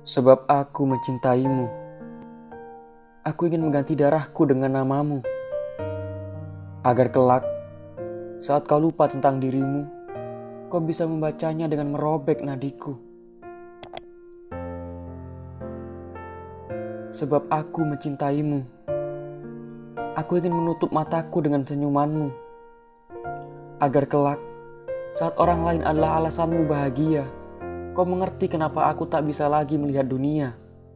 Sebab aku mencintaimu. Aku ingin mengganti darahku dengan namamu. Agar kelak, saat kau lupa tentang dirimu, kau bisa membacanya dengan merobek nadiku. Sebab aku mencintaimu. Aku ingin menutup mataku dengan senyumanmu. Agar kelak, saat orang lain adalah alasanmu bahagia, kau mengerti kenapa aku tak bisa lagi melihat dunia.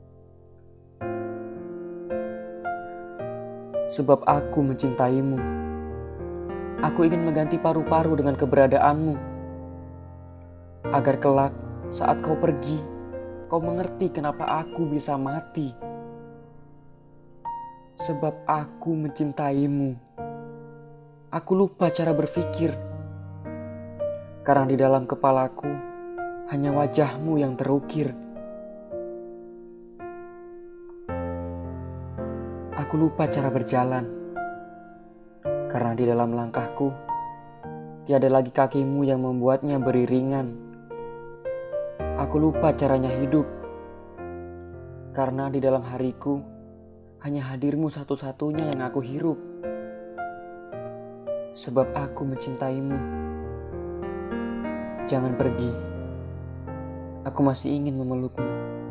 Sebab aku mencintaimu. Aku ingin mengganti paru-paru dengan keberadaanmu. Agar kelak, saat kau pergi, kau mengerti kenapa aku bisa mati. Sebab aku mencintaimu. Aku lupa cara berpikir. Karena di dalam kepalaku, hanya wajahmu yang terukir. Aku lupa cara berjalan. Karena di dalam langkahku, tiada lagi kakimu yang membuatnya beriringan. Aku lupa caranya hidup. Karena di dalam hariku, hanya hadirmu satu-satunya yang aku hirup. Sebab aku mencintaimu. Jangan pergi. Aku masih ingin memelukmu.